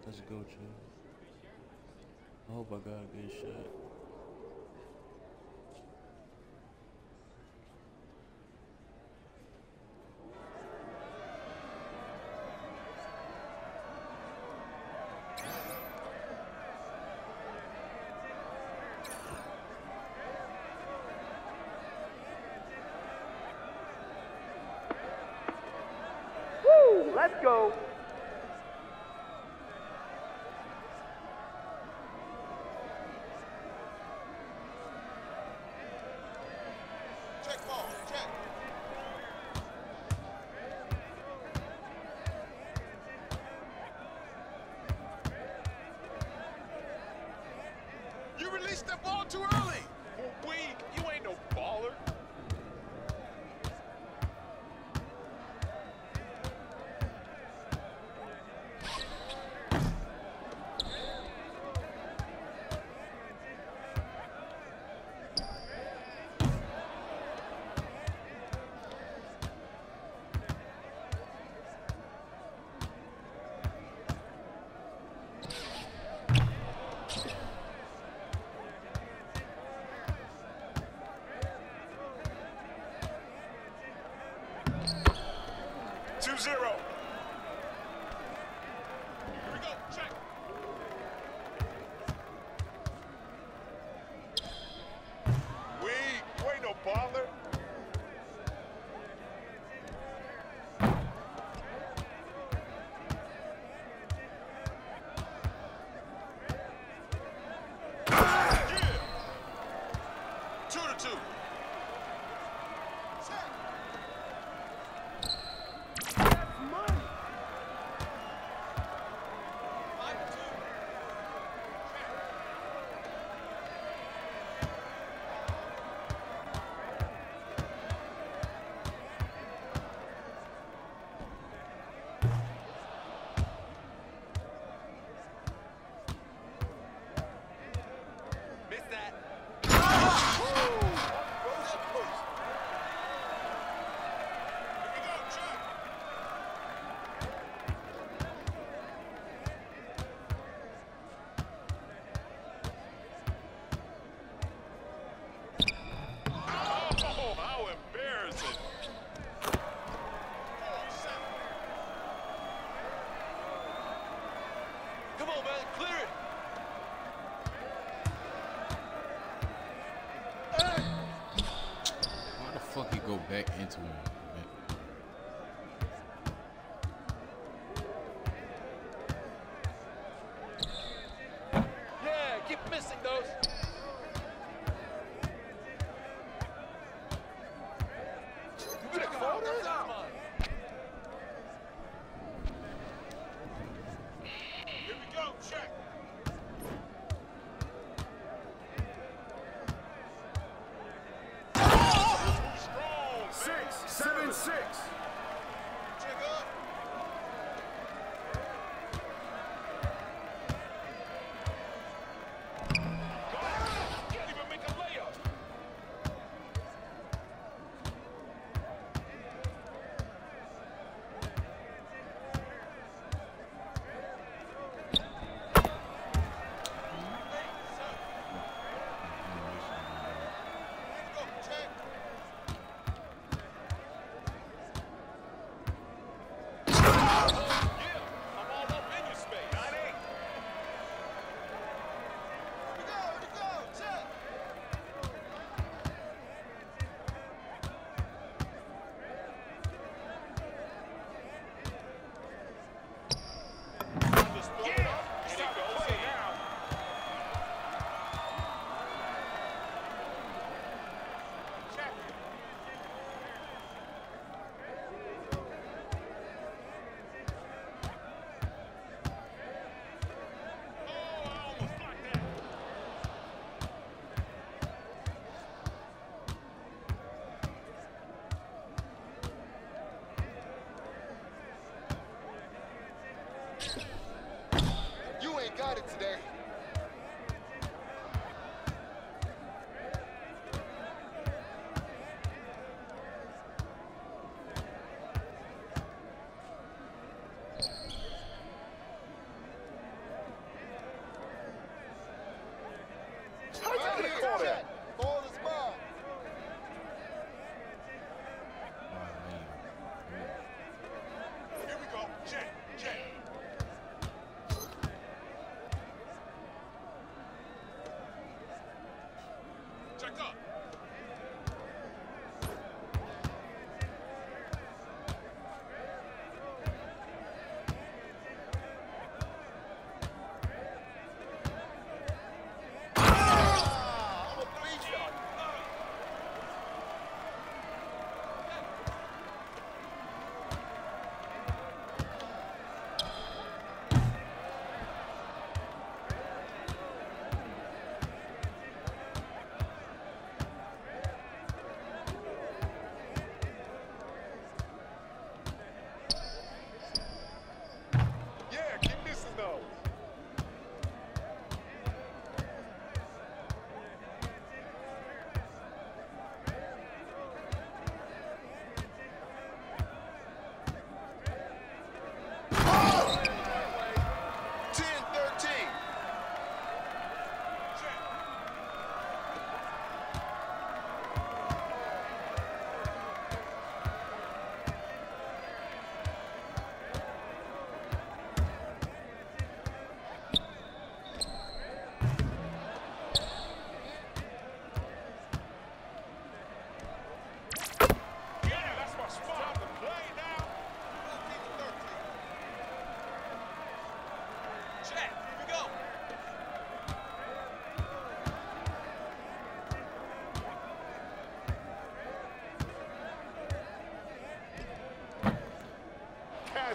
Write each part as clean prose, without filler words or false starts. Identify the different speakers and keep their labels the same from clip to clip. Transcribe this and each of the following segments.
Speaker 1: Let's go, chill. I hope I got a good shot.
Speaker 2: Woo! Let's go.
Speaker 3: Check ball, check. You released that ball too early. Weak. You ain't no baller. Two zero. Here we go. Check. Weak. You ain't no baller. Yeah. 2-2.
Speaker 2: That's mine.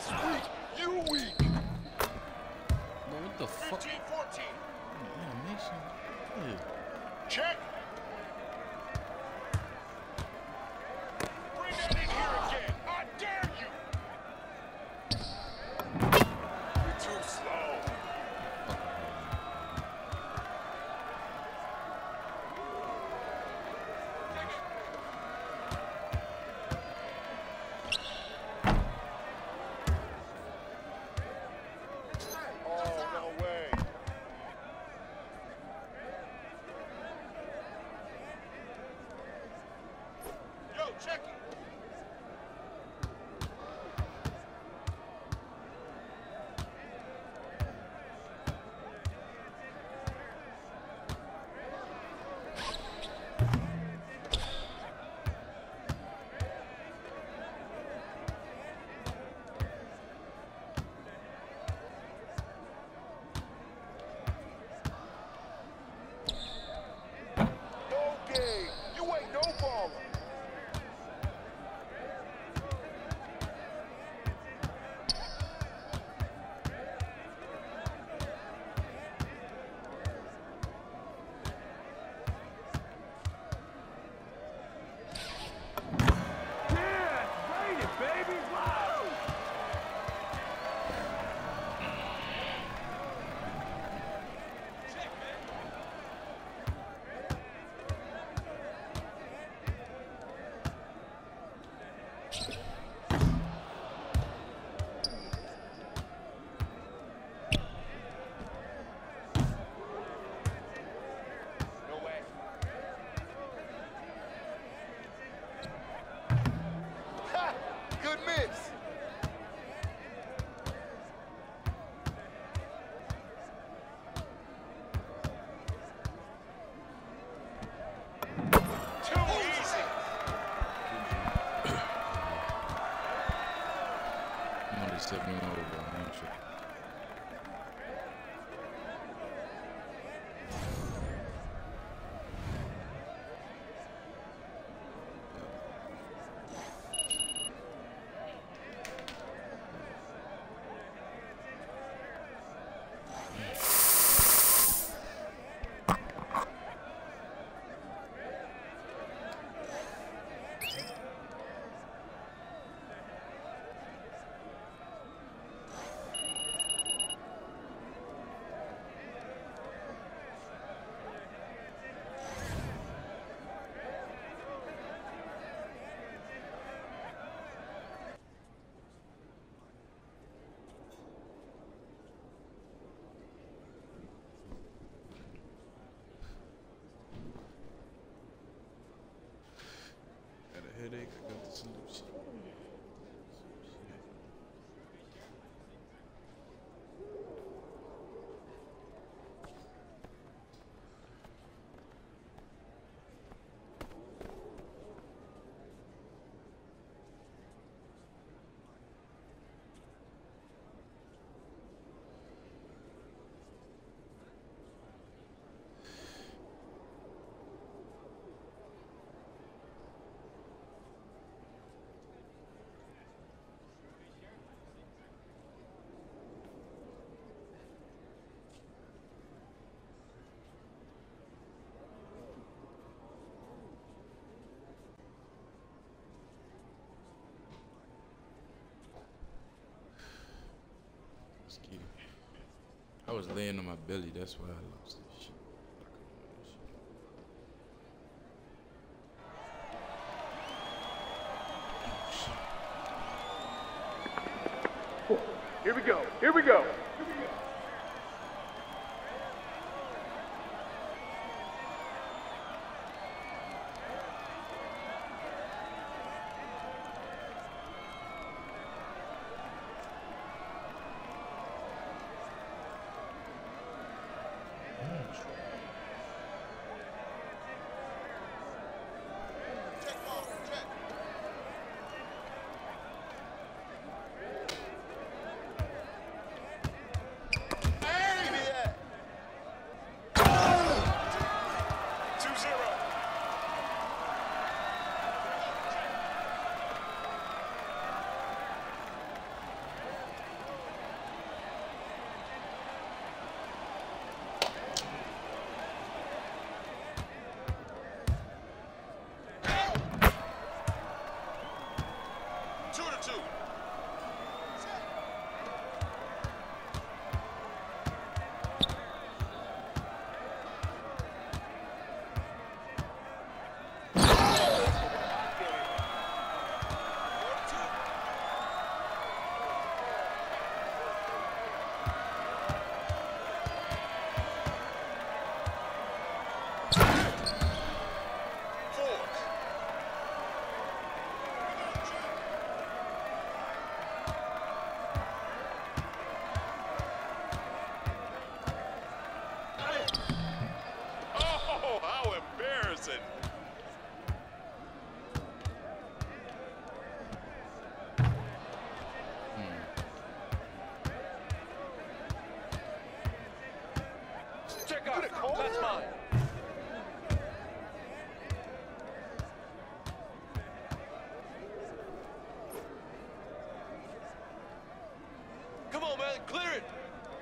Speaker 3: That's weak. You weak.
Speaker 1: Bro, what the fuck?
Speaker 3: 15-14.
Speaker 1: Animation. Yeah.
Speaker 3: Check. Bring that in here again. I dare you. You're too slow. Oh, no way. Yo, check it. No game. You ain't no baller.
Speaker 2: Yeah, rate it, baby. Wow.
Speaker 3: No way. Ha! Good miss. Too easy.
Speaker 1: I'm gonna set me over, ain't you? Got a headache. I got the solution. Let's get it. I was laying on my belly. That's why I lost this shit.
Speaker 2: Here we go. Here we go.
Speaker 3: Check ball. Check. Riley, clear it.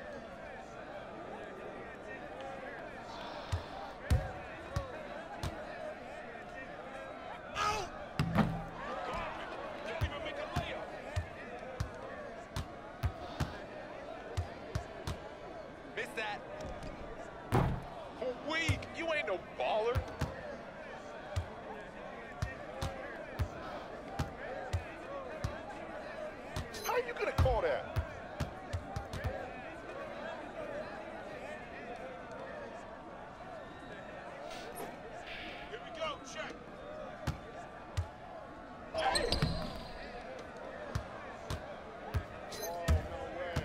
Speaker 3: You ain't no baller. How you gonna call that? Here we go, check. Hey. Oh, no way.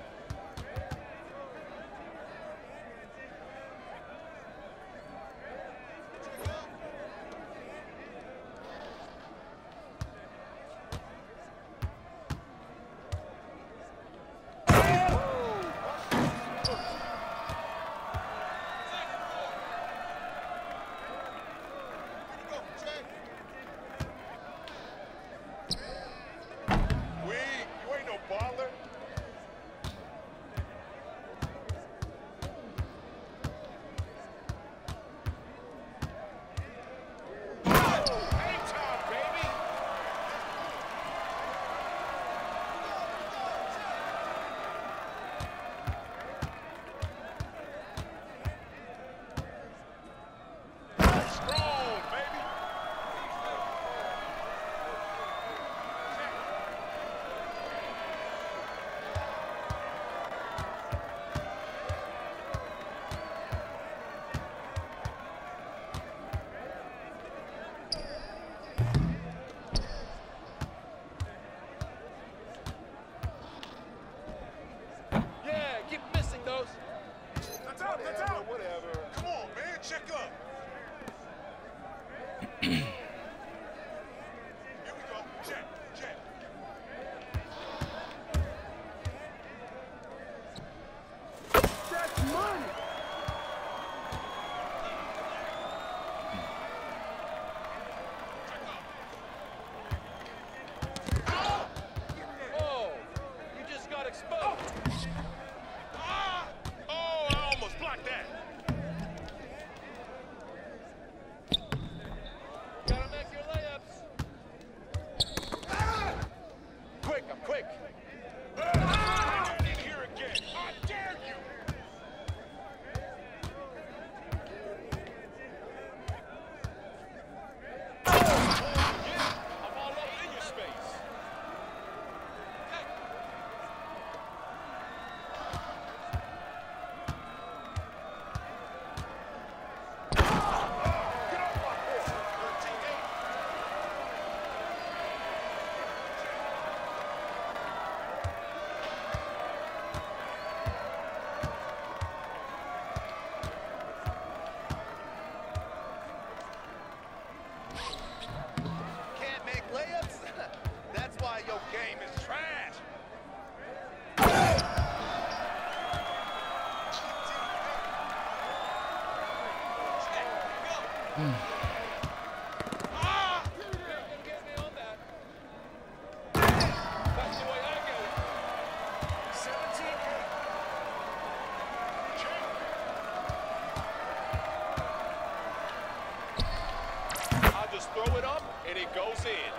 Speaker 3: Throw it up, and it goes in.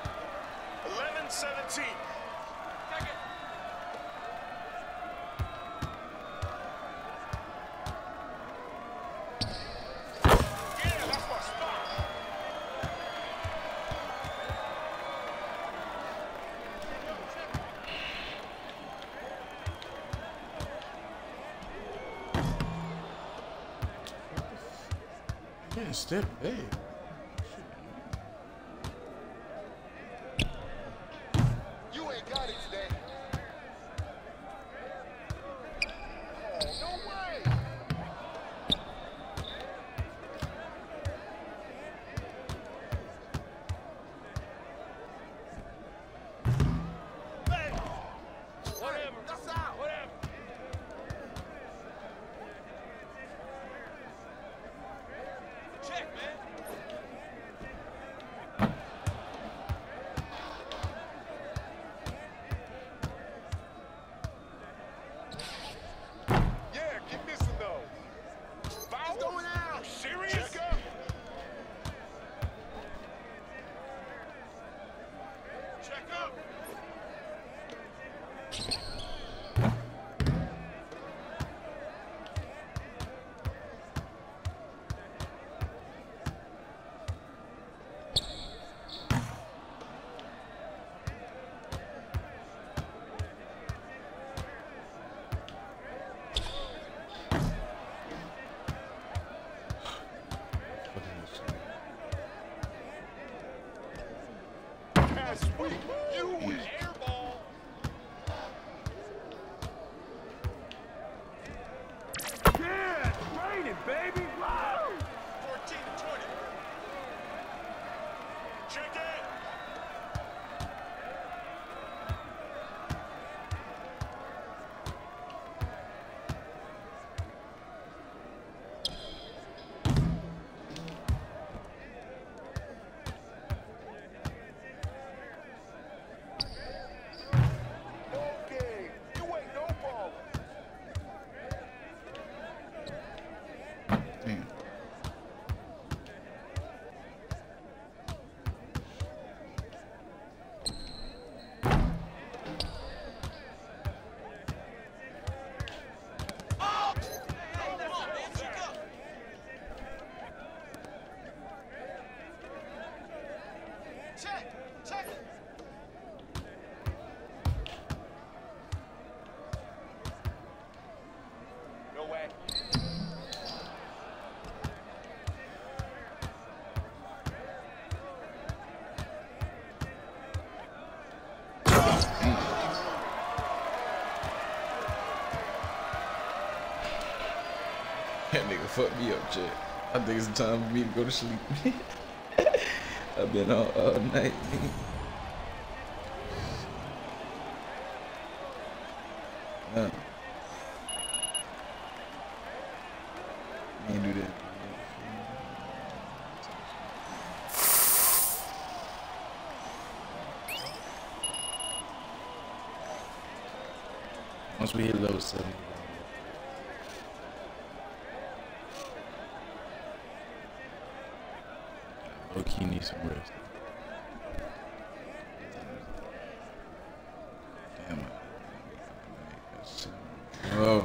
Speaker 3: 11-17. Yeah, that's my spot.
Speaker 1: Yeah, step back.
Speaker 3: Check, man. Sweet. You airball.
Speaker 2: Yeah, it's raining, baby. Woo!
Speaker 3: 14-20. Check it. Okay, you ain't no baller.
Speaker 1: Damn.
Speaker 3: Oh! Hey, come on, man, check up. Check it. No way.
Speaker 1: That nigga fucked me up, Chet. I think it's time for me to go to sleep. I've been out all night. Nah. Can't do that. Once we hit level 7. Low key need some rest. Damn it. Oh.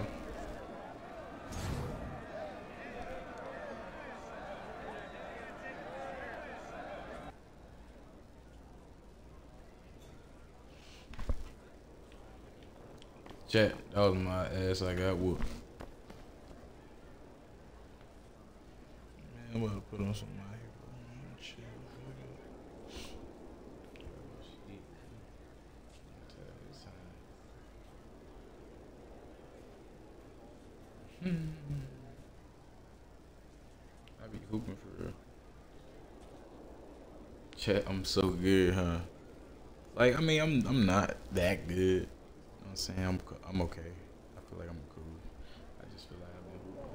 Speaker 1: Chat, that was my ass. I got whooped. Man, I'm about to put on some My Hero. Chill. I be hooping for real. Chat, I'm so good, huh? Like, I mean, I'm not that good. You know what I'm saying? I'm okay. I feel like I'm cool. I just feel like I've been hooping.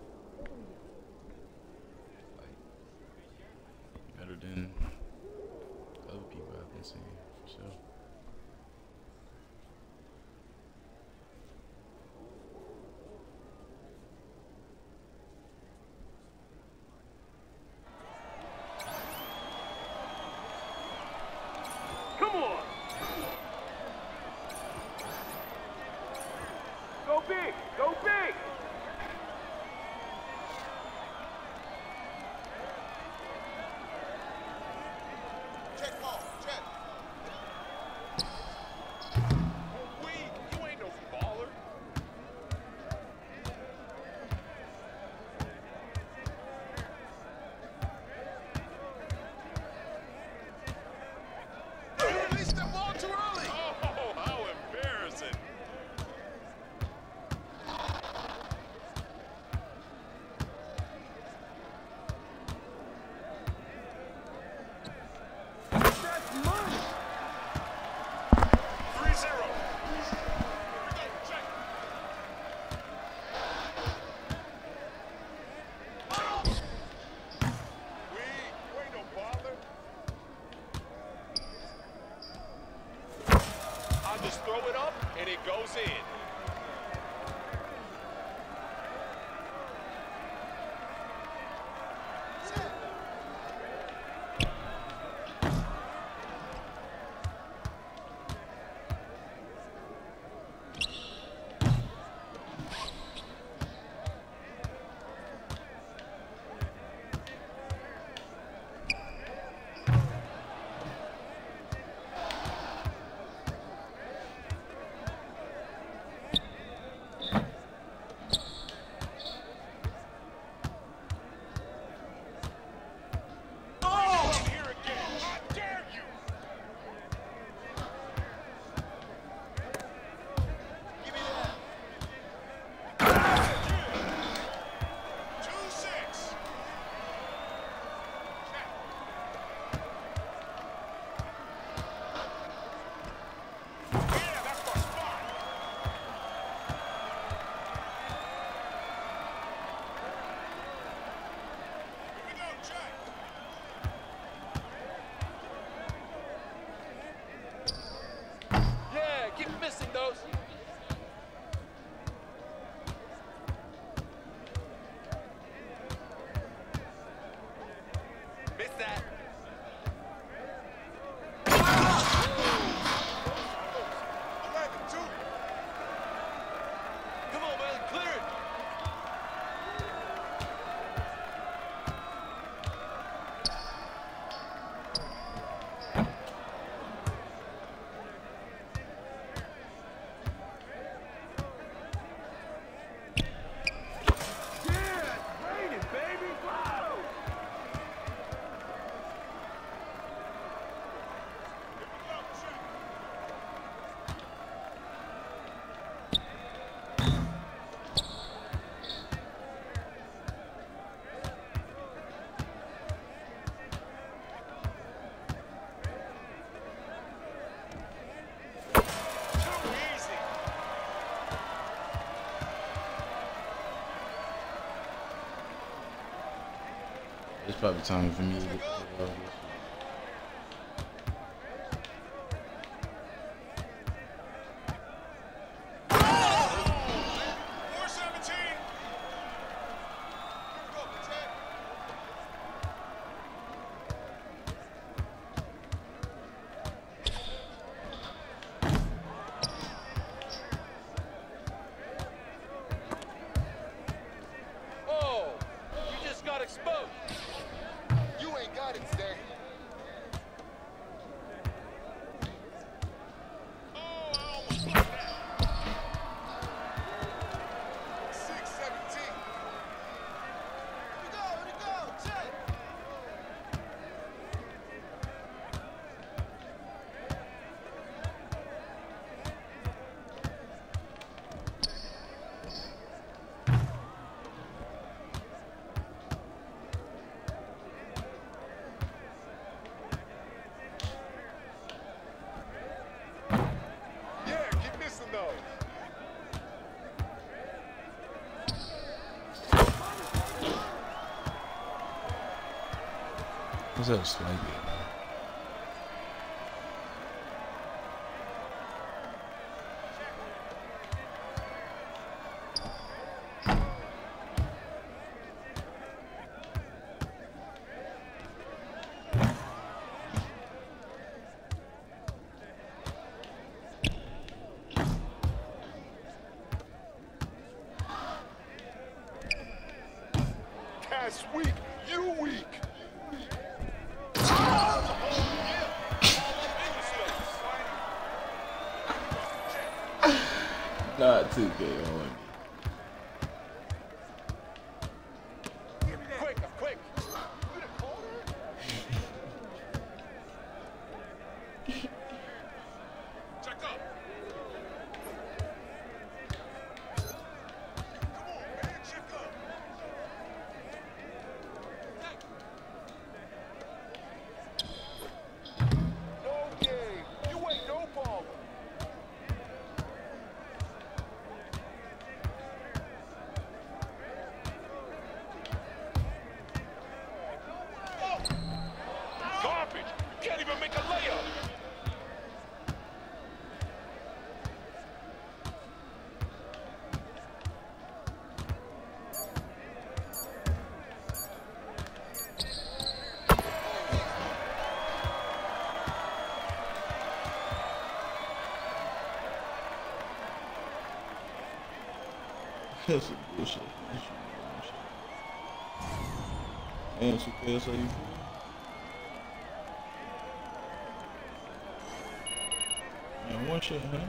Speaker 1: Like, better than other people I've been seeing, for sure.
Speaker 2: Come on. Go big. Go big.
Speaker 3: Check ball. Check. Weak. You ain't no baller. You released that ball too early. Oh, how embarrassing.
Speaker 2: That's money.
Speaker 3: 3-0. Here we go. Check. Weak. You ain't no baller. I'll just throw it up and it goes in.
Speaker 1: It's probably time for me to get off this. What's up, Swanky?
Speaker 3: Cass weak, you weak.
Speaker 1: Not 2K on.
Speaker 3: Quick, quick. Check up. Come on, man, check up. No game. You ain't no baller. Garbage! You can't even make a layup!
Speaker 1: That's some bullshit. And so that's how you feel. Man, one shot, huh?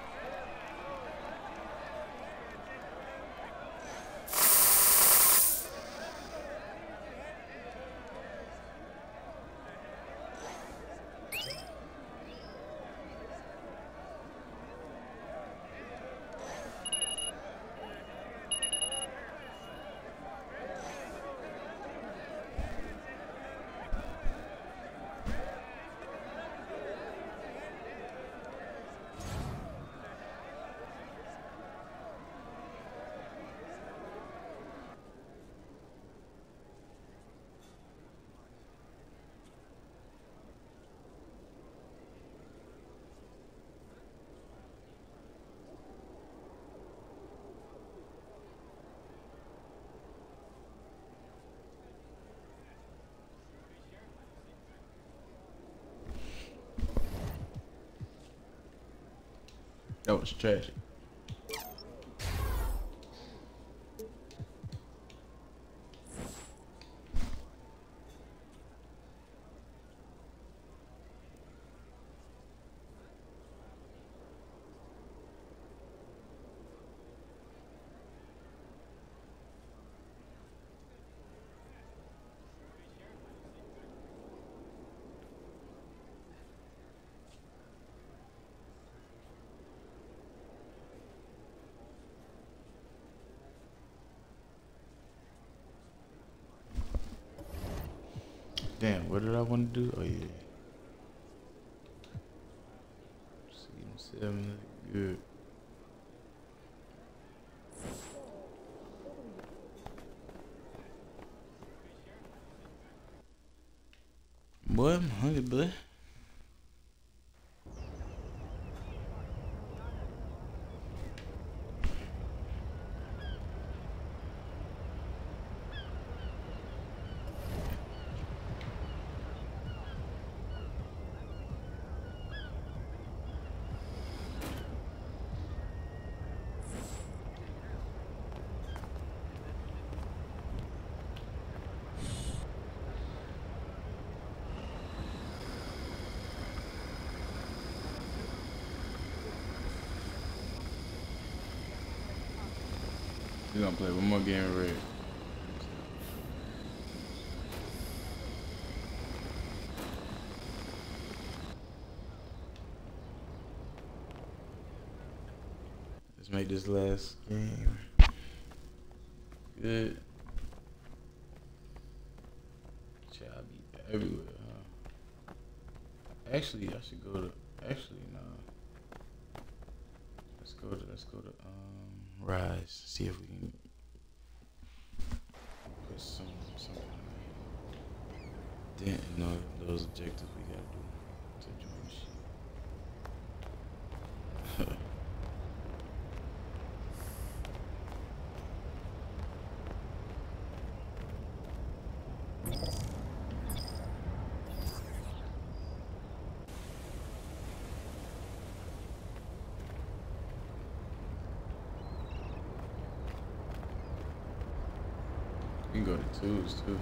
Speaker 1: That was tragic. Damn, what did I want to do? Oh yeah. CM7, good. boy. We're gonna play one more game of red. Let's make this last game good. Child be everywhere, huh? Actually, I should go to. Actually, no. Let's go to Rise. See if we can put something dent in all those objectives we gotta do to join shit. We can go to twos too.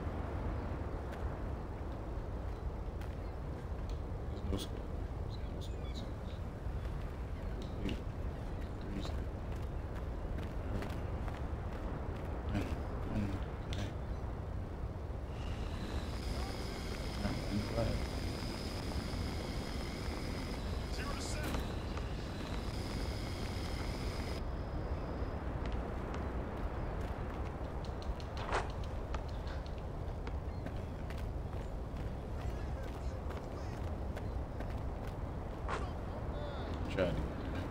Speaker 1: There's no squad. There's no squad twos. Wait, threes. Try to.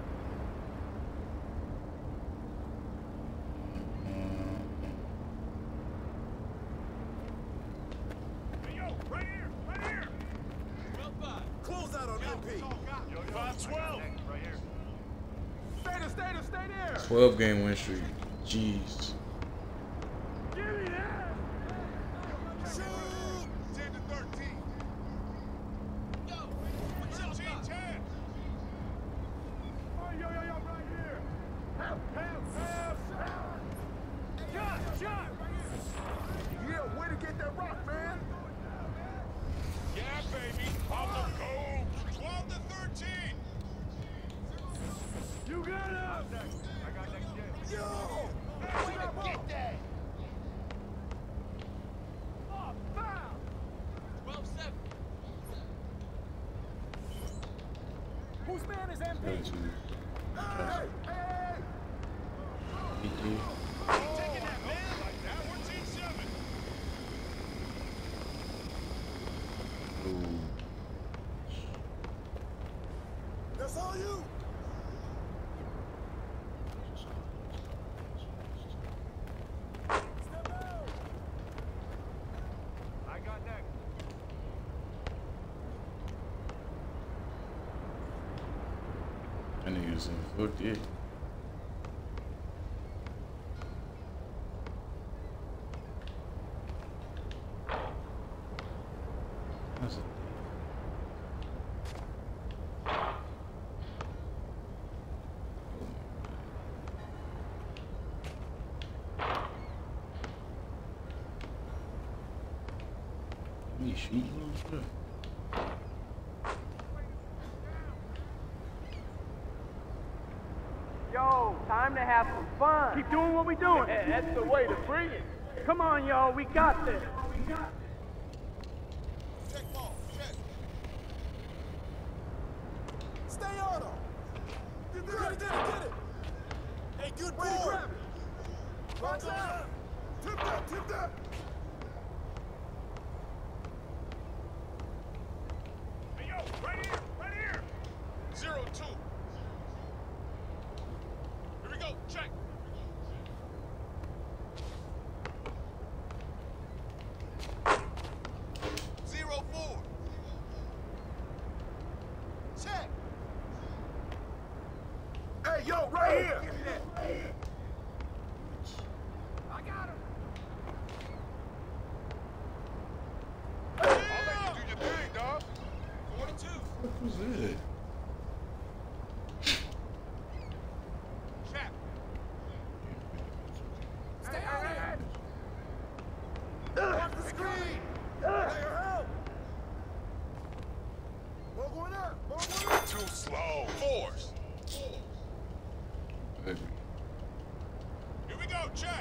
Speaker 2: Hey, yo, right here, right here.
Speaker 3: Close out on MP. 512.
Speaker 2: Right here. Stay there.
Speaker 1: 12 game win streak. Jeez.
Speaker 2: Give me that.
Speaker 3: Shoot. 10 to 13. Yo, 17-10.
Speaker 2: Oh, yo, right here. Help. Shot.
Speaker 3: Yeah, way to get that rock, man.
Speaker 2: Yeah, baby. On the go.
Speaker 3: 12 to 13.
Speaker 2: You got it. I got next game.
Speaker 3: Yo.
Speaker 2: Way to get that. Oh, foul.
Speaker 3: 12-7.
Speaker 2: Whose man is MP?
Speaker 1: Go to
Speaker 3: Hey.
Speaker 1: PT.
Speaker 3: Taking that, man. Like that. 14-7.
Speaker 1: Ooh.
Speaker 3: That's all you. Step out.
Speaker 2: I got next.
Speaker 1: That nigga's in 48. That's it. Me shooting little shit.
Speaker 4: Yo, time to have some fun.
Speaker 2: Keep doing what we doing.
Speaker 4: That's the way to bring it. Come on, y'all, we got this.
Speaker 3: Check ball. Check. Stay on him. Get it. Hey, good ball. Watch out. Tip that.
Speaker 2: Hey, yo, right here.
Speaker 3: 0-2. Here we go. Check. 0-4. go, right here.
Speaker 2: I got him.
Speaker 3: I'll let you do your thing, dog. 42.
Speaker 1: What was that?
Speaker 3: Check.
Speaker 2: Stay out of
Speaker 3: Off the screen. Player help. Ball going up. Ball going up. Too slow. Force.
Speaker 1: Baby.
Speaker 3: Here we go. Check.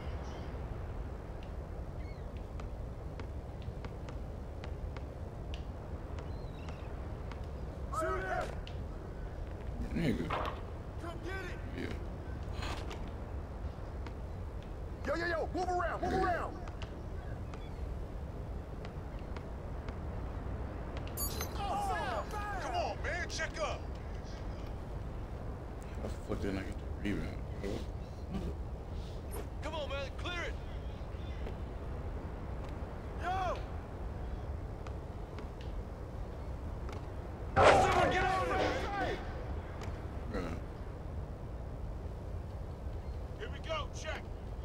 Speaker 3: Shoot it.
Speaker 1: Nigga.
Speaker 3: Come get it.
Speaker 1: Yeah.
Speaker 3: Yo. Move around. Move around. Oh, come on, man. Check up.
Speaker 1: How the fuck didn't I get the rebound, bro?
Speaker 3: Come on, man. Clear it. Yo. Someone get on it.
Speaker 1: Bro.
Speaker 3: Here we go. Check.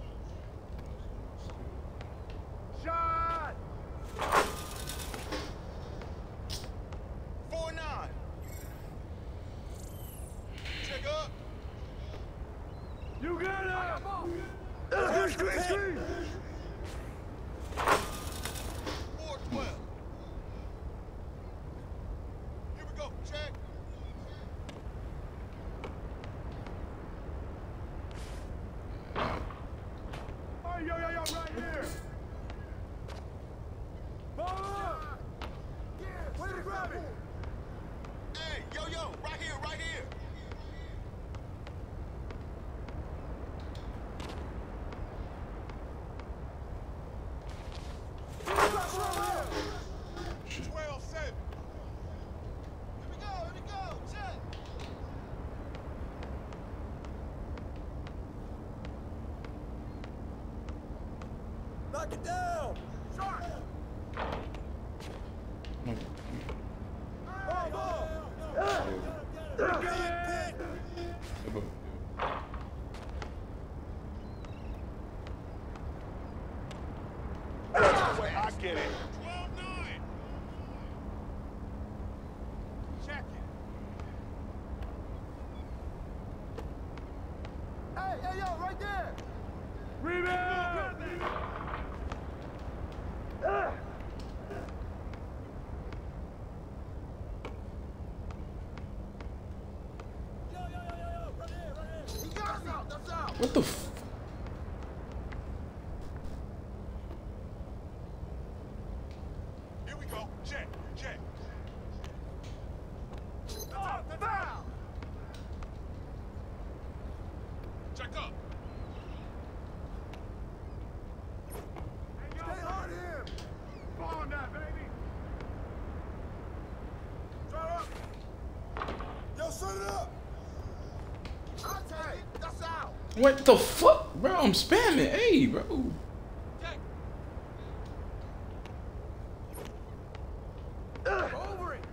Speaker 2: Shot!
Speaker 3: 4-9. Check up.
Speaker 2: You got it!
Speaker 3: Screen. 4-12. Here we go. Check.
Speaker 2: Oh, yo, right here! Ball up!
Speaker 3: Way to grab it. Hey, yo, right here, right here.
Speaker 1: Shit.
Speaker 3: 12-7. Here we go. Check. Knock it down. Sharp.
Speaker 1: No.
Speaker 3: Ball. I get it. 12-9. Check it. Hey, yo, right there.
Speaker 2: Rebound!
Speaker 3: Yo, right here. He got us out. That's out.
Speaker 1: What the f?
Speaker 3: Here we go. Check.
Speaker 2: Foul!
Speaker 3: Check up.
Speaker 2: Hey, yo,
Speaker 3: Stay on him.
Speaker 2: ball on that, baby!
Speaker 3: Throw up. Yo, set it up. I'll take it. That's out.
Speaker 1: What the fuck, bro? I'm spamming. Hey, bro.
Speaker 3: Check. Over it.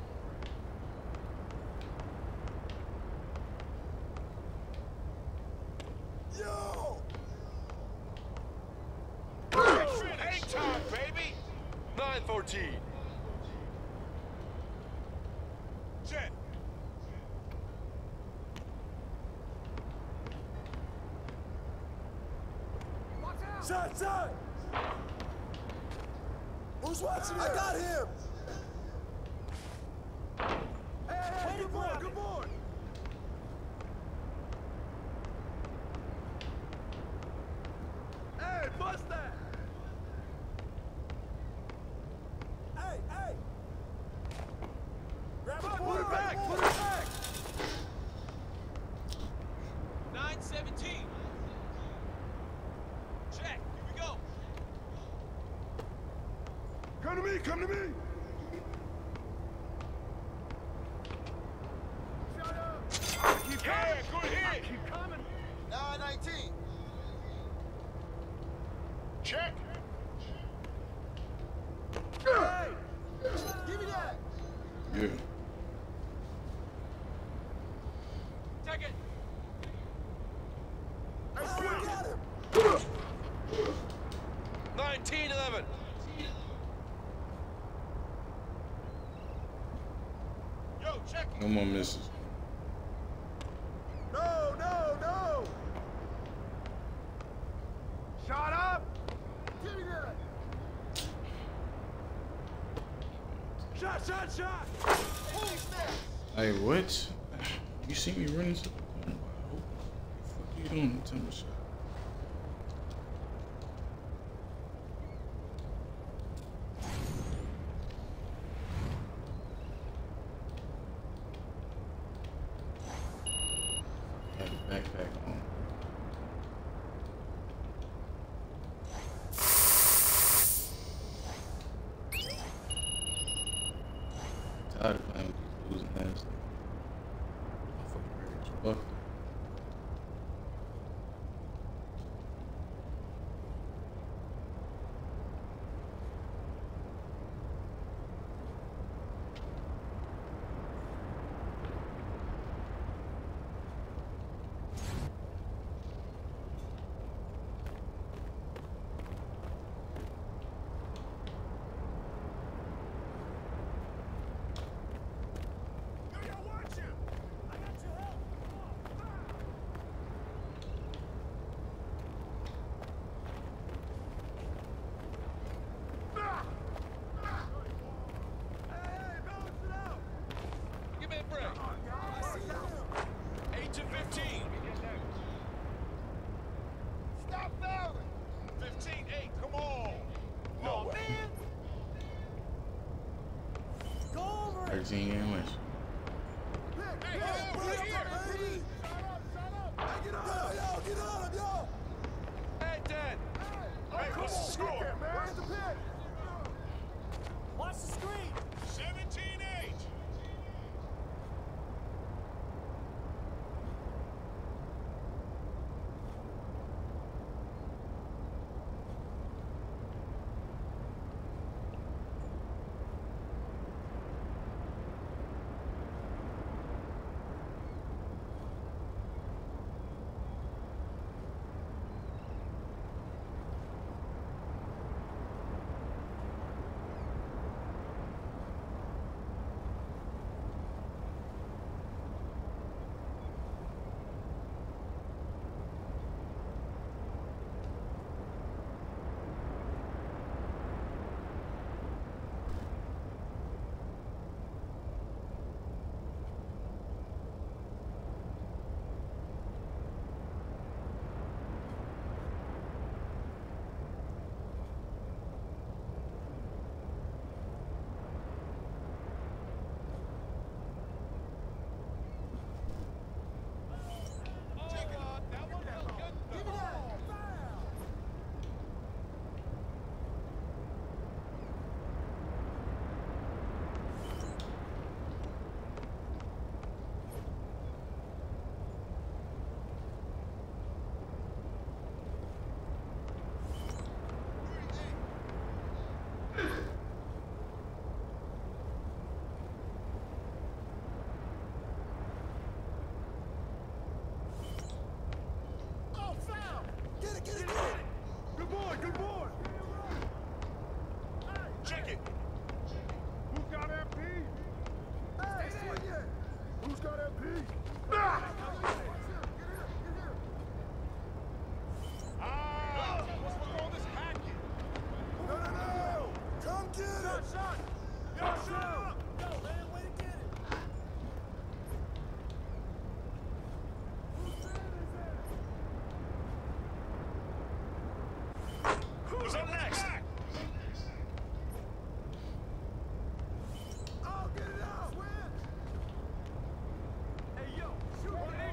Speaker 3: Yo. Hang time, baby. 9-14. Jet.
Speaker 2: Watch out!
Speaker 3: Shot. Who's watching it? I got him. Hey, good board.
Speaker 2: Hey, bust that!
Speaker 3: Hey. Grab it,
Speaker 2: Put it back!
Speaker 3: 9-17. Check. Here we go.
Speaker 2: Come to me! Shut up! Keep coming!
Speaker 3: Good hit.
Speaker 2: Keep coming!
Speaker 3: 9-19. Check.
Speaker 2: Hey!
Speaker 3: Give me that.
Speaker 1: Yeah.
Speaker 3: Take it.
Speaker 1: No more misses.
Speaker 3: No, no, no!
Speaker 2: Shot up!
Speaker 3: Give me that!
Speaker 2: Shot, shot, shot!
Speaker 3: Who's next?
Speaker 1: Hey, what? You see me running to the corner? What the fuck are you doing? Tell me shot. Had a backpack on. Tired of playing with these losing ass. I'm fucking ready to fuck.
Speaker 3: Yo, watch him! I got your help!
Speaker 2: Hey, balance it out!
Speaker 5: Give me a break.
Speaker 3: I see him!
Speaker 5: 8 to 15.
Speaker 3: Stop fouling!
Speaker 5: 15-8. Come on.
Speaker 3: No way. Man! Go over it!
Speaker 1: 13 game wins.
Speaker 3: Hey,
Speaker 5: we're here.
Speaker 3: baby! Shut up! Hey, get on him! Yo, get on him, yo!
Speaker 5: Hey, Dad.
Speaker 3: Hey,
Speaker 5: Hey, what's the score?
Speaker 3: Where's the pin? Watch the screen!
Speaker 5: 17-8. That one felt good.
Speaker 3: Give me that! Foul! Oh, foul! Get it, get it, get it!
Speaker 2: Good boy, good boy!
Speaker 5: Check it.
Speaker 2: Who's got MP?
Speaker 3: Hey, swing it!
Speaker 2: Who's got MP?
Speaker 5: Ah! What's with all this hacking?
Speaker 3: No, no, no! Come get it!
Speaker 2: Shot! Yo, shut up!
Speaker 3: Go, man, way to get it!
Speaker 5: Who's up next?
Speaker 3: Oh, get it out! Swim!
Speaker 2: Hey, yo, shoot one here!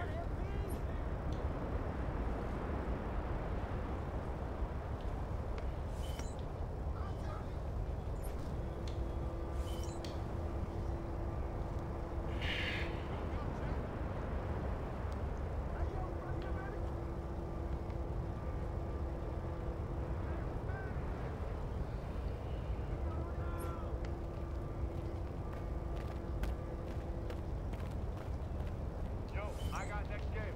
Speaker 2: Yo, I got next game.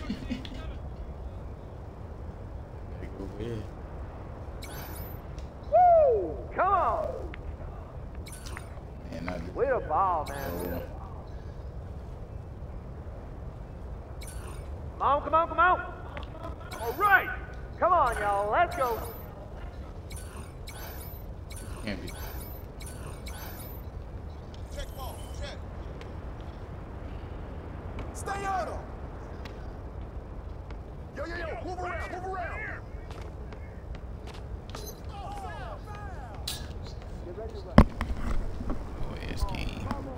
Speaker 1: Go ahead.
Speaker 4: Woo! Come on.
Speaker 1: Man, not
Speaker 4: Way to ball, man. Come on, come on, come on. All right. Come on, y'all. Let's go.
Speaker 1: Can't be.
Speaker 3: Check ball. Check. Stay on him. Yo. Move around.
Speaker 1: Oh, yes, game.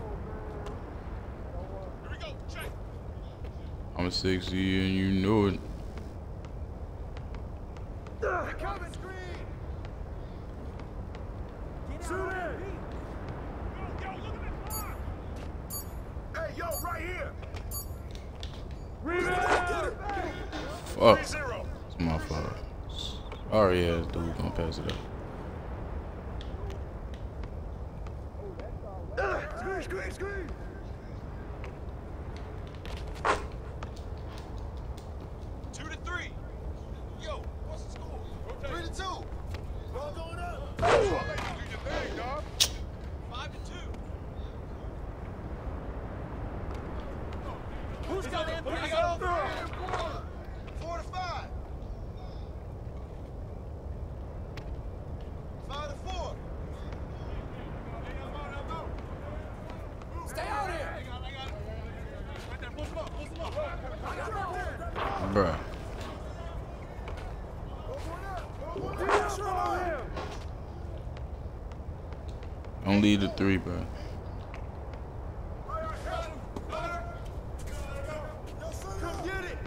Speaker 5: Here we go. Check.
Speaker 1: I'm sexy and you know it.
Speaker 3: Coming screen. Shoot it.
Speaker 5: Yo, look at that line.
Speaker 3: Hey, yo, right here.
Speaker 1: Fuck.
Speaker 5: 3-0.
Speaker 1: It's my fault. Sorry, ass dude gonna pass it up.
Speaker 3: Screen.
Speaker 5: 2-3. Yo, what's the score?
Speaker 3: 3-2. Ball going up.
Speaker 5: Do your thing, dog. 5-2.
Speaker 3: Who's got that? 4-5. 5-4. Stay out here.
Speaker 1: Bruh. Don't lead the 3, bro.
Speaker 3: Come get it.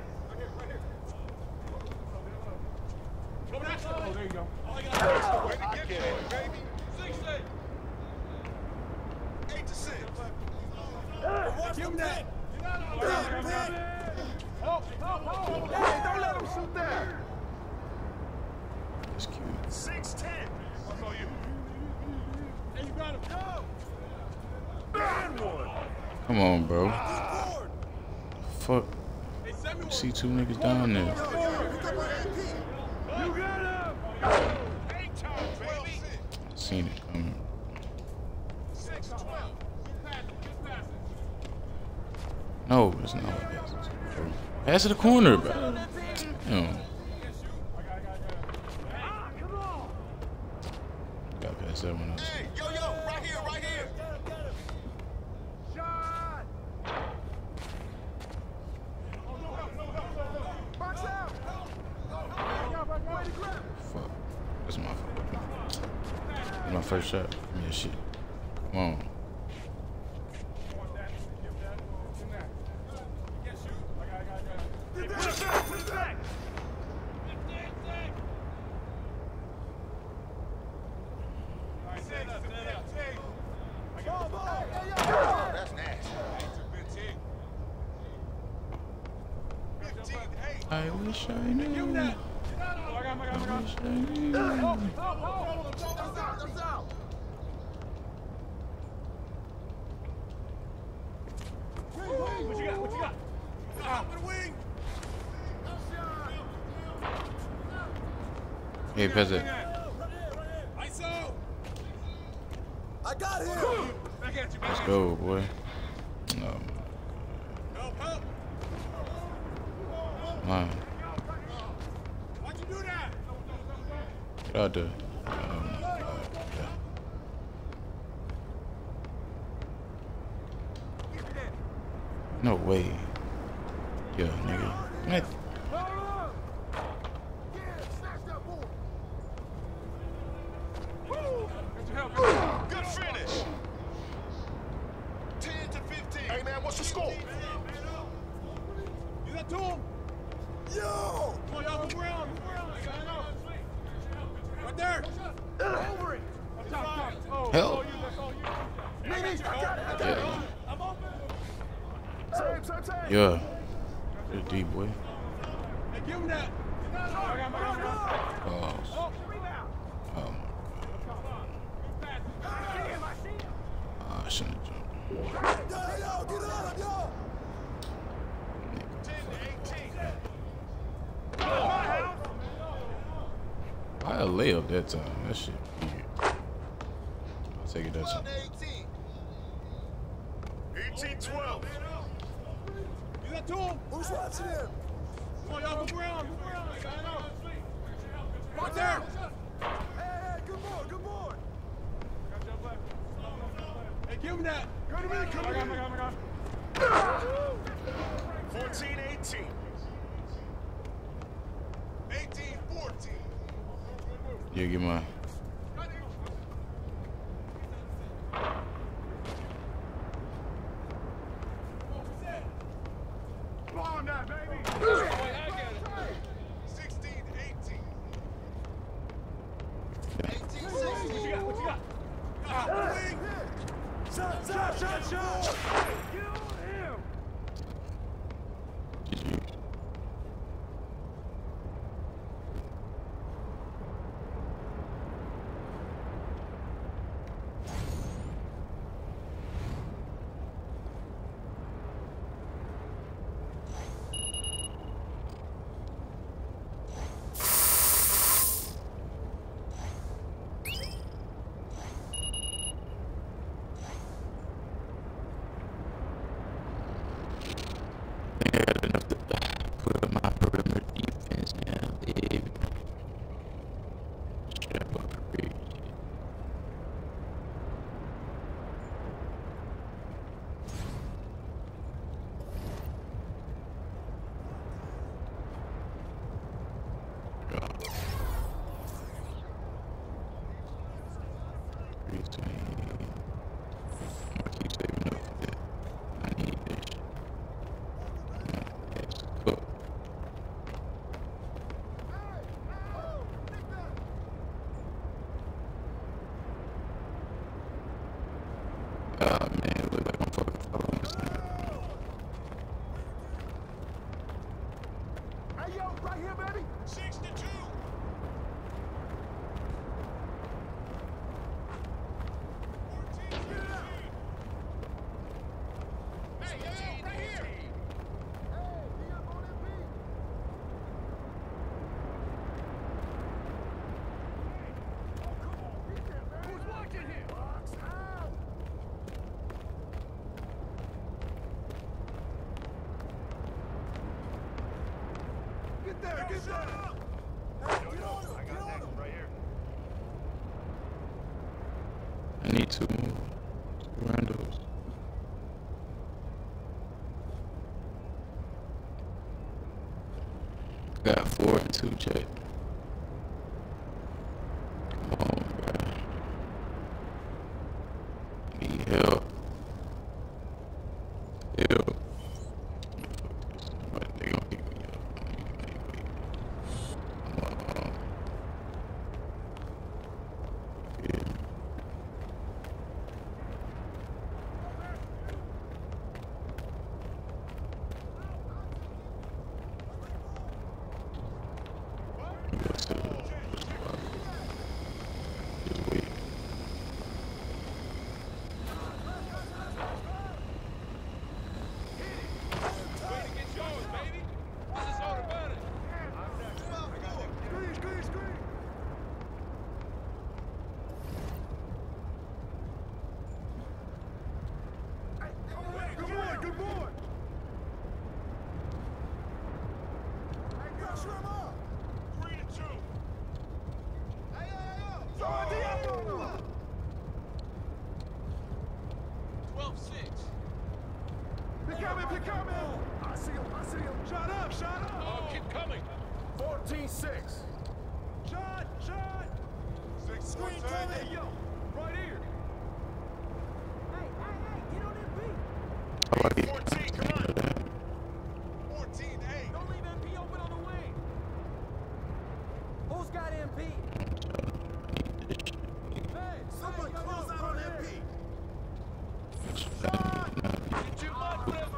Speaker 5: Oh, there you go.
Speaker 3: Way to get it, baby. 8-6. Watch him that. Hey, don't let him shoot that.
Speaker 1: That's cute.
Speaker 5: 6-10. What's on you? Hey, you got him.
Speaker 3: Bad one.
Speaker 1: Come on, bro.
Speaker 3: Good board.
Speaker 1: Fuck.
Speaker 5: Hey, Samuel.
Speaker 1: See 2 niggas down there.
Speaker 3: Yo, pick up my AP.
Speaker 5: You got him. Hang time, baby.
Speaker 1: I seen it coming.
Speaker 5: 6-12. Good pass.
Speaker 1: No, it's not. Pass to the corner, bro. Damn. Gotta pass that one up.
Speaker 3: Hey, yo, right here.
Speaker 4: Shot.
Speaker 3: Box out. Way to grab it.
Speaker 1: Fuck. That's my fault. That's my first shot. Give me that shit. Come on.
Speaker 3: Get back. Ball. That's nasty.
Speaker 1: I wish I knew. I wish I knew.
Speaker 3: That's out.
Speaker 5: What you got? Out with the wing.
Speaker 1: Hey, pass it.
Speaker 5: ISO.
Speaker 3: I got him.
Speaker 5: Back at you,
Speaker 1: Let's
Speaker 5: baby.
Speaker 1: go, boy. No,
Speaker 5: Help.
Speaker 1: man.
Speaker 5: Why'd you do that?
Speaker 1: Get out there. Yeah. No way. Yeah, nigga. What?
Speaker 5: Good finish. 10-15. Hey, man, what's the score? You got 2 of them?
Speaker 3: Yo.
Speaker 5: Come on, y'all, move around. Right there. Over it. Up top. Oh,
Speaker 1: Help.
Speaker 5: that's all you.
Speaker 1: Yeah.
Speaker 5: I'm open.
Speaker 3: Same.
Speaker 1: Yeah. Good D, boy.
Speaker 5: Hey, give him that.
Speaker 1: Oh. Oh. I shouldn't have jumped.
Speaker 3: Yo, get up, yo.
Speaker 5: 10-18.
Speaker 1: got a layup that time. That shit weird. I'll take it that
Speaker 3: 12
Speaker 1: time.
Speaker 3: to 18.
Speaker 5: 18-12. You got 2 of them?
Speaker 3: Who's watching him?
Speaker 5: Come on, y'all, move around. Move around.
Speaker 3: Right there. Hey, good boy, good boy.
Speaker 5: Hey, give him that.
Speaker 3: Come to me, come to me.
Speaker 5: 14-18.
Speaker 3: 18-14.
Speaker 1: Yeah, get mine.
Speaker 3: Come on now, baby. 16-18. 18-16.
Speaker 5: What you got?
Speaker 3: Shot.
Speaker 2: Get on him!
Speaker 3: Hey, yo, right here, baby.
Speaker 5: 6-2. Hey, yo, right here.
Speaker 3: Hey, be up on that beat. Oh, come on, get there, man.
Speaker 2: Who's watching here?
Speaker 3: Box out. Get there, get there. Hey, get on him, get on him.
Speaker 2: Right here.
Speaker 1: I need 2 more. 2 randos. Got 4 and 2 check. Come on, bro. Need help. Help. But they gonna pick me up. Come on. Yeah. What's up? Just wait.
Speaker 5: Way to get yours, baby. This is all about it.
Speaker 3: Screen. Hey, good boy. Hey, pressure him up.
Speaker 5: 3-2.
Speaker 3: Throw it Diego.
Speaker 5: 12-6.
Speaker 3: Pick him. I see him. Shot up.
Speaker 5: Oh, keep coming.
Speaker 3: 14-6. Shot. 6 screen coming.
Speaker 2: Hey, yo! Right here!
Speaker 4: Hey, get on that beat.
Speaker 1: I like it.
Speaker 5: 14, come on.
Speaker 3: 14-8.
Speaker 4: Don't leave MP open on the wing. Who's got MP? Hey,
Speaker 3: Someone close out on MP.
Speaker 5: Get too much, brother.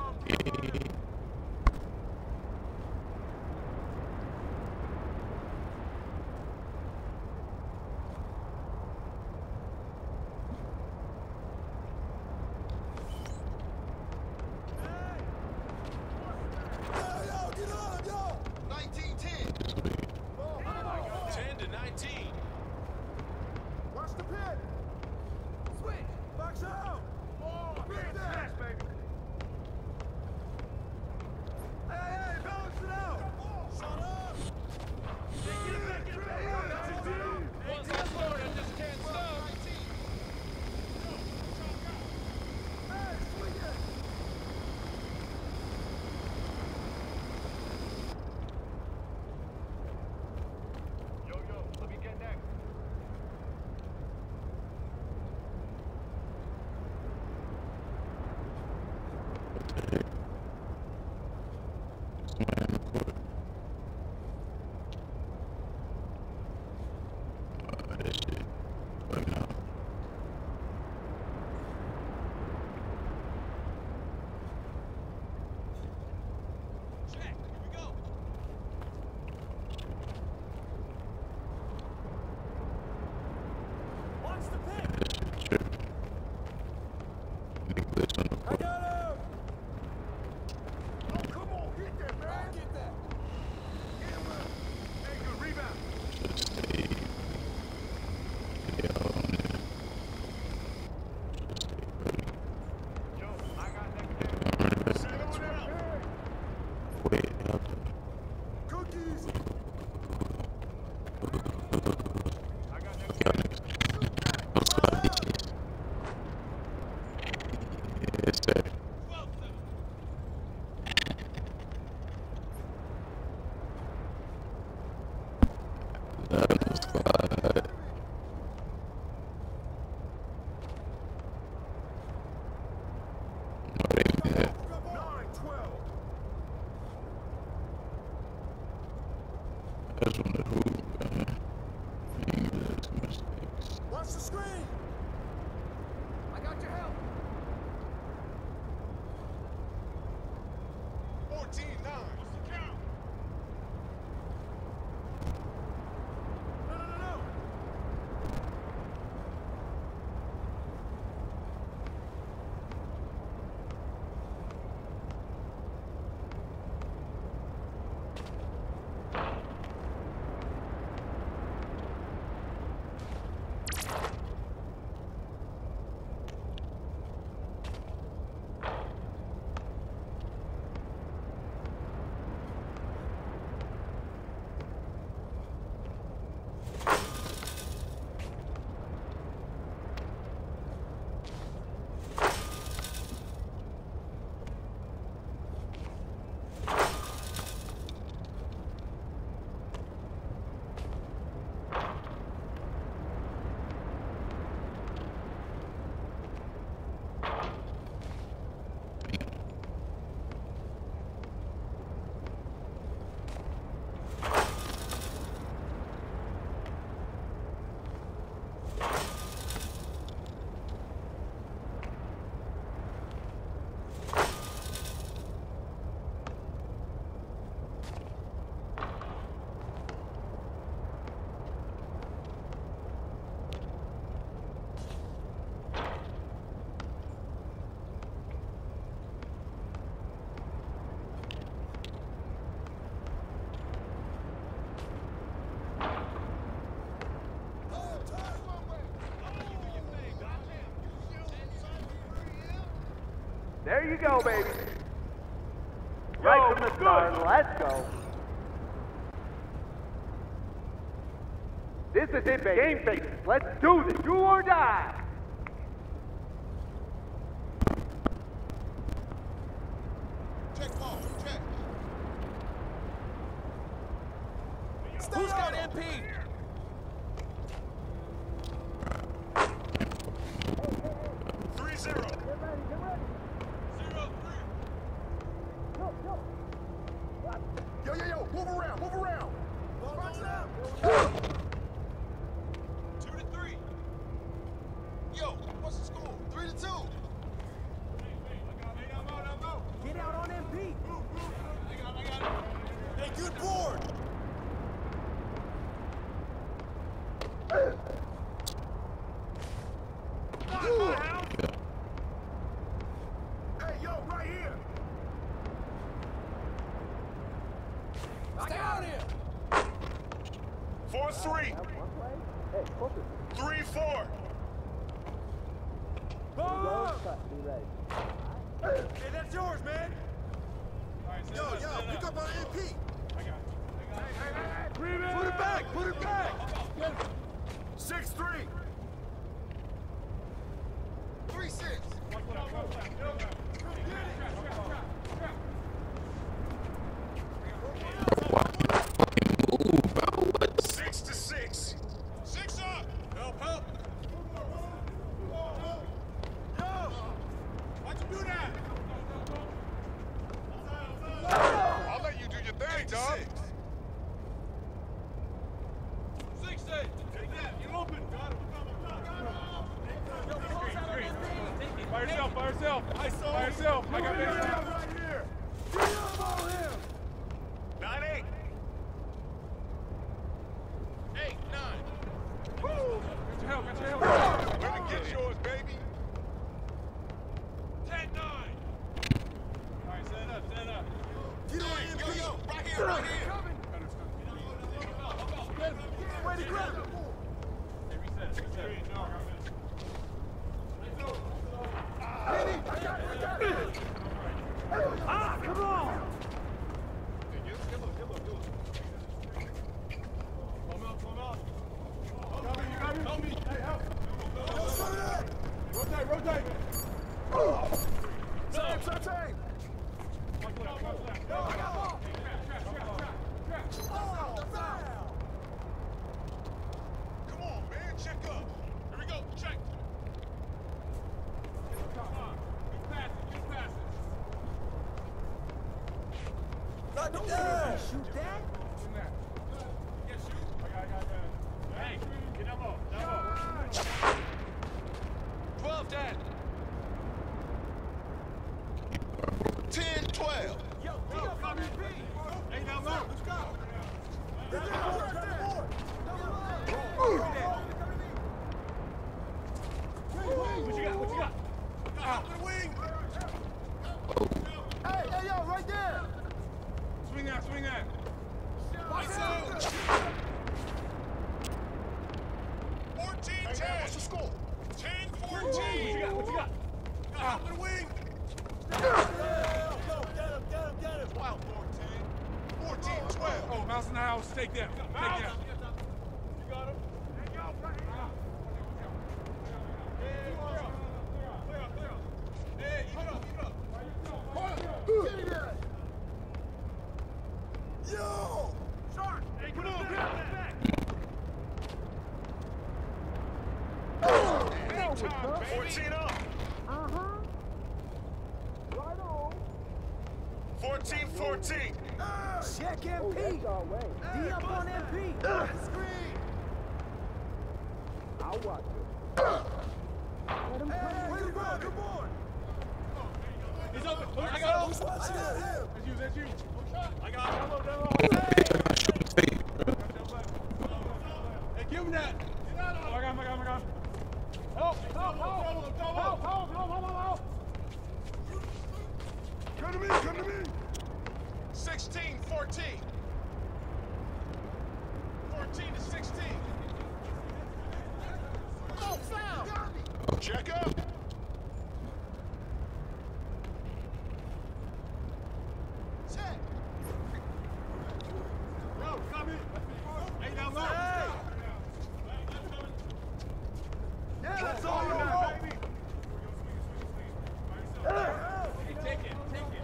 Speaker 4: There you go, baby. Right from the start. Let's go. This is it, baby. Game face. Let's do this. Do or die.
Speaker 3: Check ball. Check.
Speaker 6: Who's got MP?
Speaker 3: Yo, move around, move around. Box it up.
Speaker 6: 2-3.
Speaker 3: Yo, what's the score? 3-2.
Speaker 4: Get out on MP.
Speaker 6: I got it.
Speaker 3: Hey, good board. Hey, yo, right here.
Speaker 6: Stay out here.
Speaker 3: 4-3. 3-4.
Speaker 2: Hey, that's yours, man.
Speaker 3: Yo, pick up on MP.
Speaker 2: Put it back, put it back.
Speaker 3: 6-3. 3-6.
Speaker 1: Move, bro. What the
Speaker 3: 6-6. 6 up.
Speaker 6: Help.
Speaker 3: Yo, why'd you do that?
Speaker 5: By yourself. I got big stuff.
Speaker 3: Right here. Get up on him.
Speaker 6: 9-8. 8-9.
Speaker 5: Get your help. Get your help.
Speaker 6: Let me get yours, baby. 10-9. All right, stand up, stand up.
Speaker 3: Get on him,
Speaker 6: Yo,
Speaker 3: Pete.
Speaker 6: yo, right here, right here.
Speaker 3: Way to grab him.
Speaker 6: Hey, reset, reset.
Speaker 3: Penny, I got it.
Speaker 4: Ah, come on!
Speaker 5: Help me. Hey, help.
Speaker 3: Yo, shut it up.
Speaker 5: Rotate, rotate.
Speaker 3: Same.
Speaker 5: Yo, I got ball.
Speaker 3: Oh, foul.
Speaker 6: Come on, man, check up. Here we go, check. Get passes.
Speaker 3: Knock it down.
Speaker 4: Shoot that?
Speaker 6: Yes, shoot.
Speaker 5: I got that.
Speaker 6: Hey, get that ball. 12, Dad. 10-12.
Speaker 3: Yo, come here, Pete.
Speaker 6: Hey, now look.
Speaker 3: Let's go. Get that board.
Speaker 5: What you got? What you got?
Speaker 6: Up the wing.
Speaker 3: Hey, yo, right there.
Speaker 5: Swing that, swing that.
Speaker 6: Lights out. 14-10. What's the score? 10-14.
Speaker 5: What you got? What you got?
Speaker 6: Up the wing.
Speaker 3: Get him.
Speaker 6: Wow, 14. 14-12.
Speaker 5: Oh, Mouse in the house. Take them. Take them.
Speaker 6: You got him? Hey, even up.
Speaker 3: Yo.
Speaker 4: Shark! Hey, come on, grab that back!
Speaker 6: 14 up.
Speaker 4: Uh-huh. Right on.
Speaker 6: 14-14.
Speaker 4: Check MP. D up on MP.
Speaker 3: Screen.
Speaker 4: I'll watch it. Let him come.
Speaker 3: Way to go. Good boy.
Speaker 6: He's open. I got him.
Speaker 3: Who's watching at him?
Speaker 5: That's you.
Speaker 6: I got him.
Speaker 1: Bitch, I got shooting tape, bro.
Speaker 5: Hey, give him that. Oh, I got him. Help.
Speaker 3: Come to me.
Speaker 6: 16-14. 14-16.
Speaker 3: Oh, foul.
Speaker 6: Check up.
Speaker 3: Check.
Speaker 6: Yo, come in. Hey, now look.
Speaker 3: Yeah, that's all you got, baby.
Speaker 6: Take it.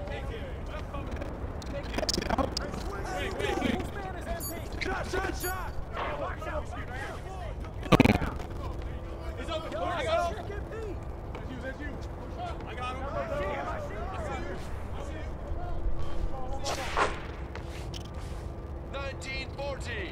Speaker 4: Whose man is MP?
Speaker 3: Shot.
Speaker 4: Watch out!
Speaker 6: He's open.
Speaker 4: Yo,
Speaker 6: I got him.
Speaker 4: check MP.
Speaker 5: That's you.
Speaker 6: I got him.
Speaker 4: I see him.
Speaker 6: 19-14.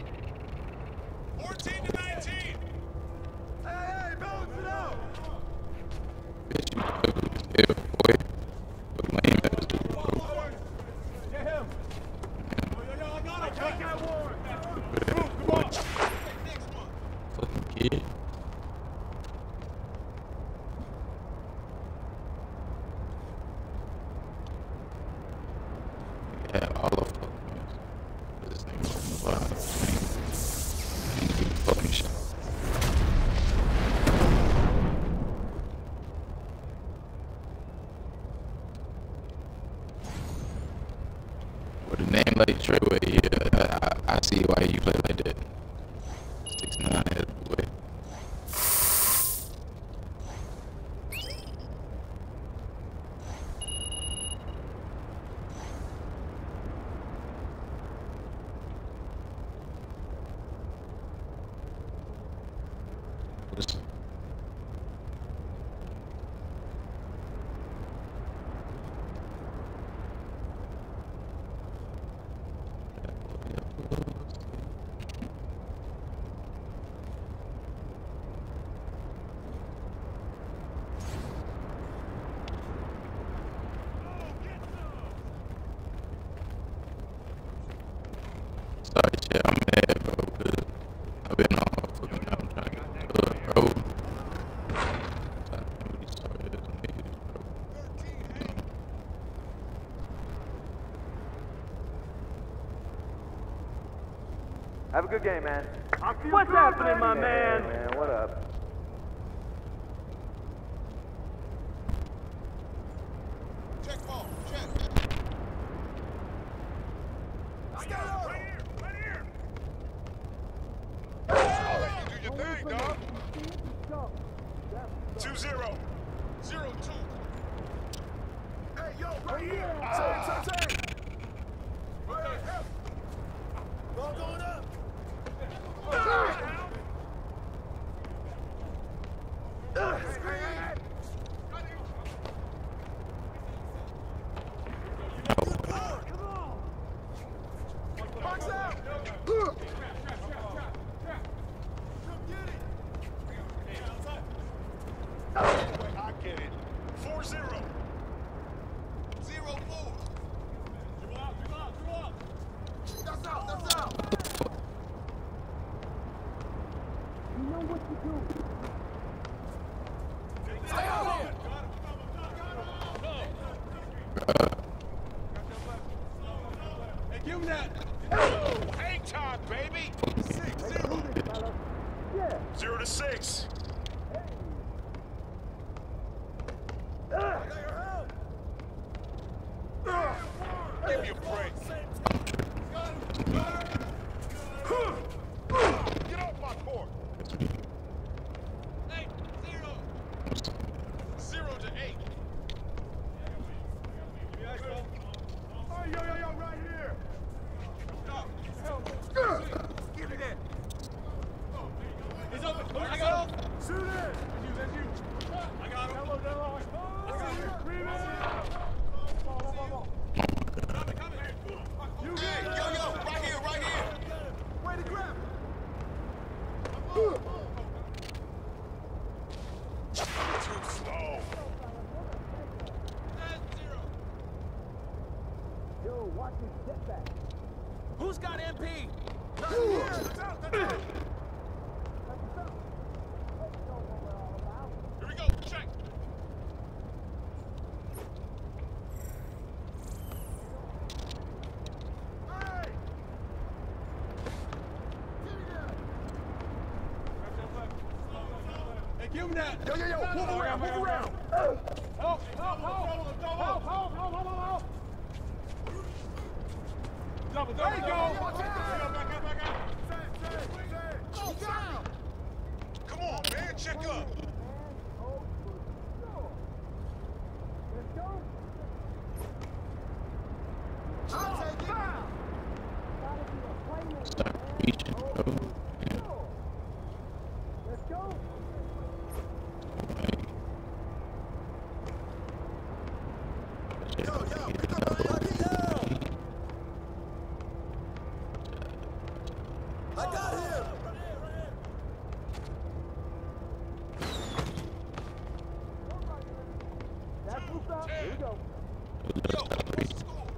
Speaker 6: 14-19.
Speaker 3: Hey, balance it out.
Speaker 1: Bitch, you fucking scared, boy. Fuck lame ass.
Speaker 5: Get him.
Speaker 6: Yo, I got him.
Speaker 4: Take that war.
Speaker 5: Come on.
Speaker 6: Next one.
Speaker 1: Fucking kid. Yeah, all of fucking man. This nigga on the bottom. Ain't keep fucking shit. With a name like Treyway, yeah, I see why you play like that. 6'9" head boy. Listen.
Speaker 4: Have a good game, man.
Speaker 2: feel
Speaker 4: What's
Speaker 2: good,
Speaker 4: happening, my
Speaker 2: baby.
Speaker 4: man? Hey, man, what up?
Speaker 3: Check phone. Check. Stand up.
Speaker 2: Right here, right here.
Speaker 3: I'll let you do your thing, dog. 2-0. 0-2. Hey, yo, right here. Same. Right here. Ball going up. Box out. I get it. 4-0. 0-4. That's out. Stay out here.
Speaker 5: Hey, give him that.
Speaker 3: Hang time, baby. 6-0. 0-6. Give me a break. Get off my court. 0-8.
Speaker 2: Oh, yo, right here.
Speaker 3: Give me that.
Speaker 5: He's open. I got him.
Speaker 2: Shoot it.
Speaker 5: That's you. I got him.
Speaker 2: Hello.
Speaker 3: Hey, yo, right here. Way to grab it. Too slow.
Speaker 4: Who's got MP?
Speaker 3: That's out. Here we go. Check. Hey!
Speaker 5: Hey, give him that.
Speaker 2: Yo, move around.
Speaker 5: Help. Double.
Speaker 2: There you go.
Speaker 5: Back up.
Speaker 3: Come on, man. Check up. I'll take it.
Speaker 1: Stop reaching, bro.
Speaker 3: Yo, pick up my MP down. I got him.
Speaker 4: Here we go.
Speaker 3: Yo, what's the score?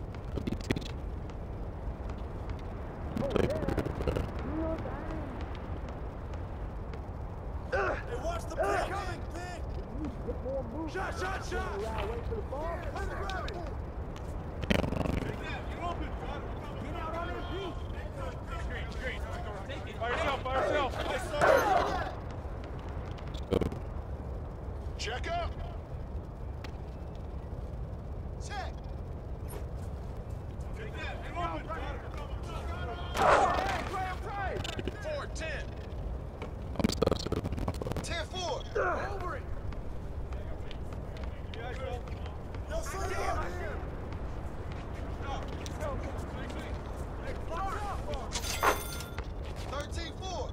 Speaker 3: Hey, watch the play.
Speaker 2: Shot.
Speaker 3: Let me grab it.
Speaker 5: Get open. Get out on MP. Screen. By yourself.
Speaker 3: Check up. Check.
Speaker 5: Take that. Get open.
Speaker 3: 4-10.
Speaker 1: I'm stuck, so
Speaker 3: 10-4. Over it. Yo, son, get out here. 13-4.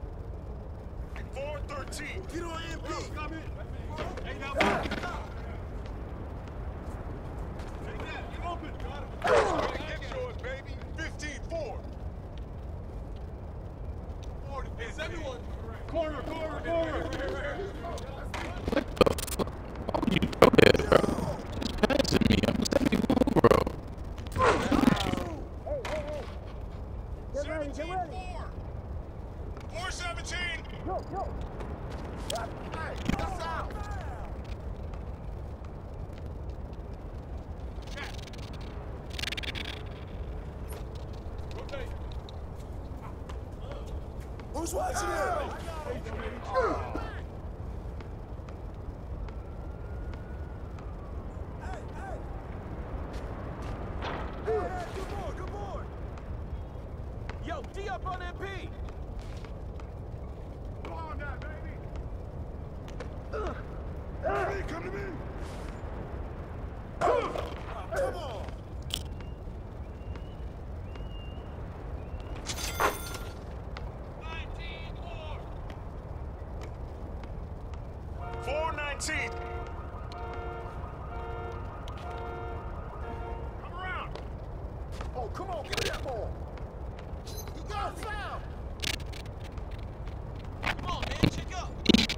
Speaker 3: 4-13. Get on MP.
Speaker 5: Come in. Hey, now. Take that. Get open.
Speaker 3: Get yours, baby. 15-4.
Speaker 5: It's everyone. Corner.
Speaker 1: why would you throw that, bro? Just passing me. I'm 74, bro.
Speaker 3: 17-4. 4-17. Hey, that's out. Who's watching him? Good boy. Yo, D up on MP.
Speaker 2: Come on now, baby.
Speaker 3: Hey, come to me. Come on.
Speaker 2: Come around.
Speaker 3: Oh, come on, give me that ball. You got a foul.
Speaker 7: Come on, man, check up.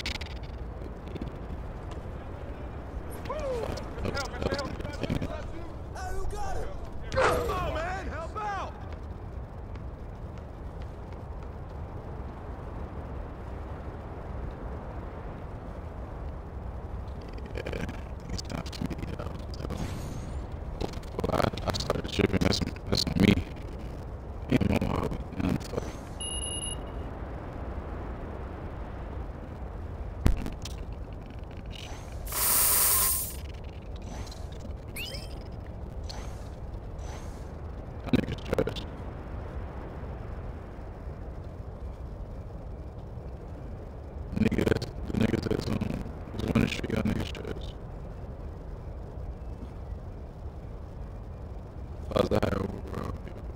Speaker 3: Hey, who got it?
Speaker 2: Come on, man. Help out.
Speaker 1: Yeah, it's time for me though. So, well, I started tripping. That's on me. Damn, I'm all fuck. That nigga's trash. The niggas that's was on the street, y'all niggas trash. If I was the higher overall,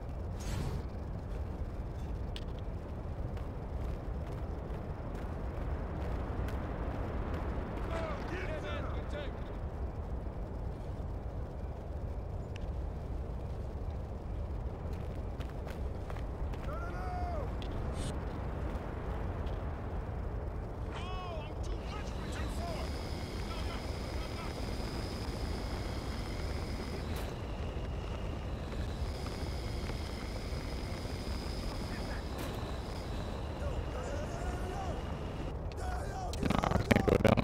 Speaker 1: nah, I can't go down.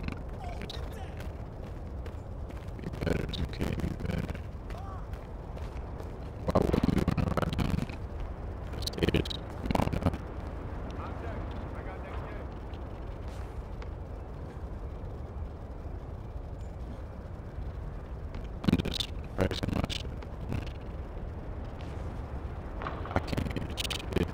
Speaker 1: Be better, you can't be better. Why wouldn't we want to ride down the stairs? Come on now.
Speaker 2: I got that kid.
Speaker 1: I'm just practicing my shit. I can't hear shit.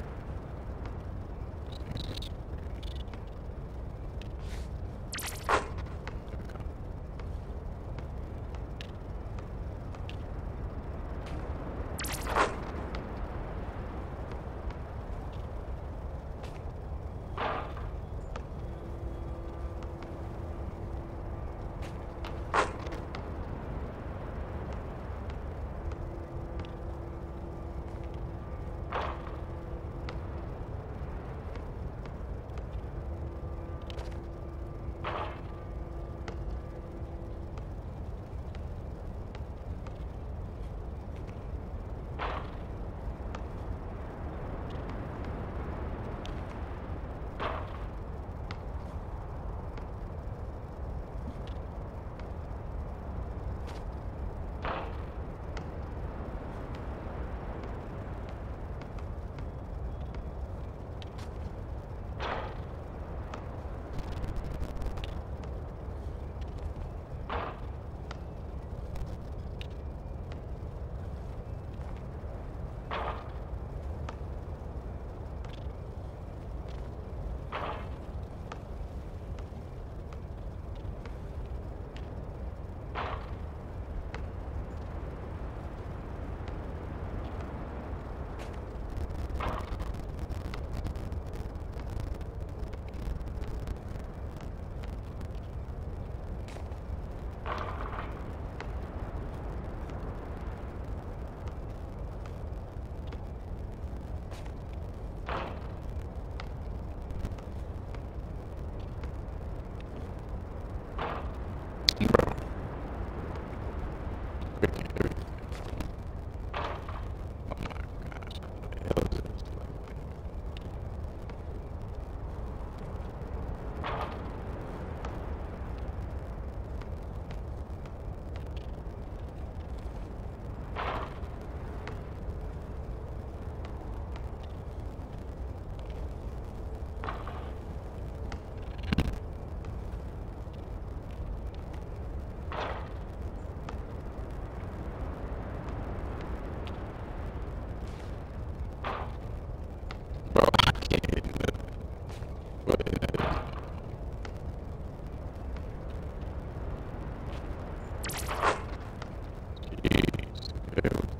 Speaker 1: failed.